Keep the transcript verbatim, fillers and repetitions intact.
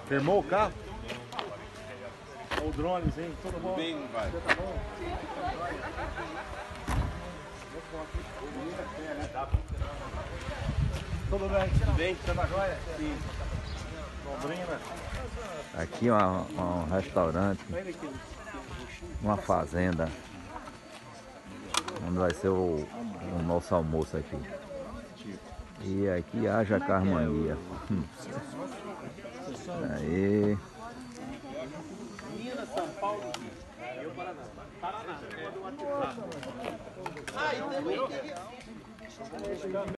Firmou o carro? O dronezinho, tudo bom? Bem, vai. Você tá bom? Tudo bem? Tudo bem? Você tá joia? Sim. Londrina. Aqui é um, um restaurante, uma fazenda, onde vai ser o, o nosso almoço aqui. E aqui haja carmania. Aí. Minas, São Paulo, eu Paraná. Paraná. Paraná. Ah, e também